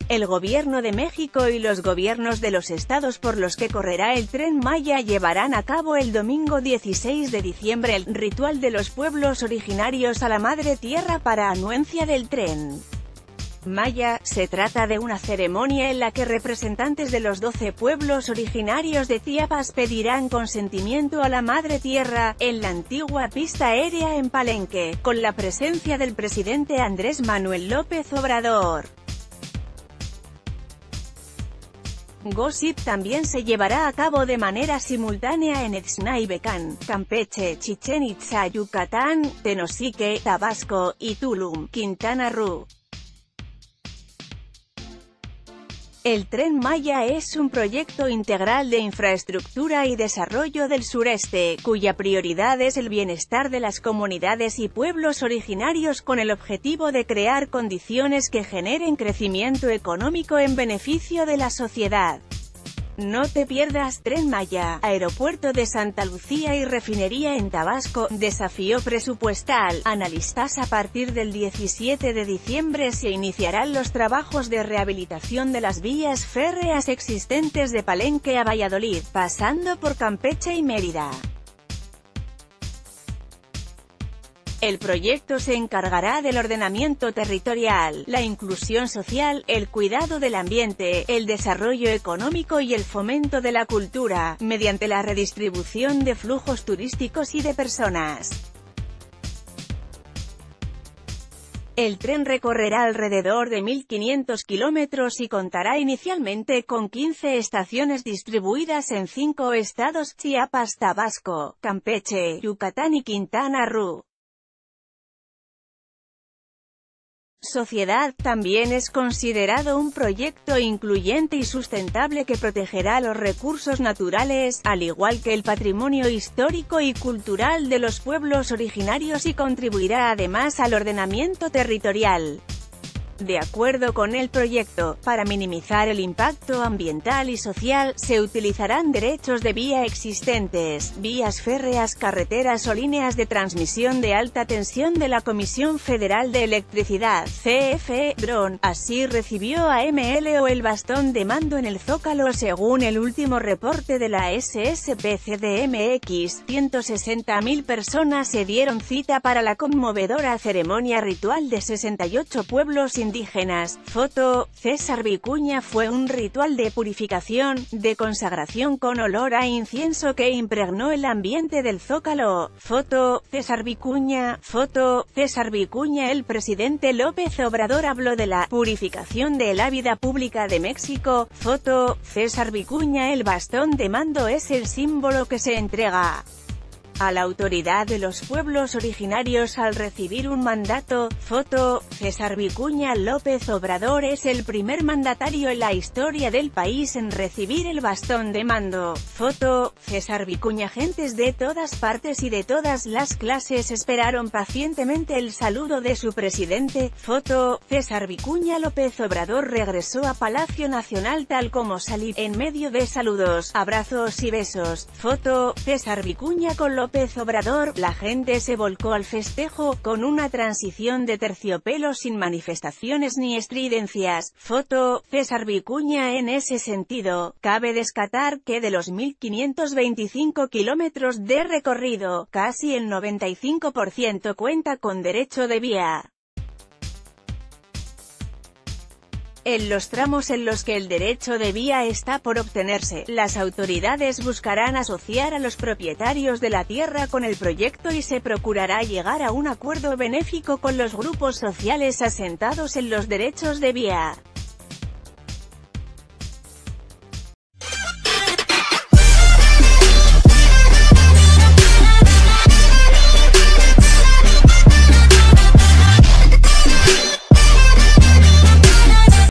El Gobierno de México y los gobiernos de los estados por los que correrá el Tren Maya llevarán a cabo el domingo 16 de diciembre el ritual de los pueblos originarios a la Madre Tierra para anuencia del Tren Maya. Se trata de una ceremonia en la que representantes de los 12 pueblos originarios de Chiapas pedirán consentimiento a la Madre Tierra, en la antigua pista aérea en Palenque, con la presencia del presidente Andrés Manuel López Obrador. Gossip también se llevará a cabo de manera simultánea en Ixnaibecán, Campeche, Chichén Itzá, Yucatán, Tenosique, Tabasco, y Tulum, Quintana Roo. El Tren Maya es un proyecto integral de infraestructura y desarrollo del sureste, cuya prioridad es el bienestar de las comunidades y pueblos originarios con el objetivo de crear condiciones que generen crecimiento económico en beneficio de la sociedad. No te pierdas Tren Maya, Aeropuerto de Santa Lucía y Refinería en Tabasco, desafío presupuestal. Analistas: a partir del 17 de diciembre se iniciarán los trabajos de rehabilitación de las vías férreas existentes de Palenque a Valladolid, pasando por Campeche y Mérida. El proyecto se encargará del ordenamiento territorial, la inclusión social, el cuidado del ambiente, el desarrollo económico y el fomento de la cultura, mediante la redistribución de flujos turísticos y de personas. El tren recorrerá alrededor de 1.500 kilómetros y contará inicialmente con 15 estaciones distribuidas en 5 estados: Chiapas, Tabasco, Campeche, Yucatán y Quintana Roo. Sociedad. También es considerado un proyecto incluyente y sustentable que protegerá los recursos naturales, al igual que el patrimonio histórico y cultural de los pueblos originarios, y contribuirá además al ordenamiento territorial. De acuerdo con el proyecto, para minimizar el impacto ambiental y social, se utilizarán derechos de vía existentes, vías férreas, carreteras o líneas de transmisión de alta tensión de la Comisión Federal de Electricidad, CFE. Dron. Así recibió AMLO el bastón de mando en el Zócalo. Según el último reporte de la SSP-CDMX, 160.000 personas se dieron cita para la conmovedora ceremonia ritual de 68 pueblos indígenas. Foto: César Vicuña. Fue un ritual de purificación, de consagración con olor a incienso que impregnó el ambiente del Zócalo. Foto: César Vicuña. Foto: César Vicuña. El presidente López Obrador habló de la purificación de la vida pública de México. Foto: César Vicuña. El bastón de mando es el símbolo que se entrega a la autoridad de los pueblos originarios al recibir un mandato. Foto: César Vicuña. López Obrador es el primer mandatario en la historia del país en recibir el bastón de mando. Foto: César Vicuña. Gentes de todas partes y de todas las clases esperaron pacientemente el saludo de su presidente. Foto: César Vicuña. López Obrador regresó a Palacio Nacional tal como salió, en medio de saludos, abrazos y besos. Foto: César Vicuña con López Obrador. La gente se volcó al festejo, con una transición de terciopelo sin manifestaciones ni estridencias. Foto: César Vicuña. En ese sentido, cabe destacar que de los 1.525 kilómetros de recorrido, casi el 95% cuenta con derecho de vía. En los tramos en los que el derecho de vía está por obtenerse, las autoridades buscarán asociar a los propietarios de la tierra con el proyecto y se procurará llegar a un acuerdo benéfico con los grupos sociales asentados en los derechos de vía.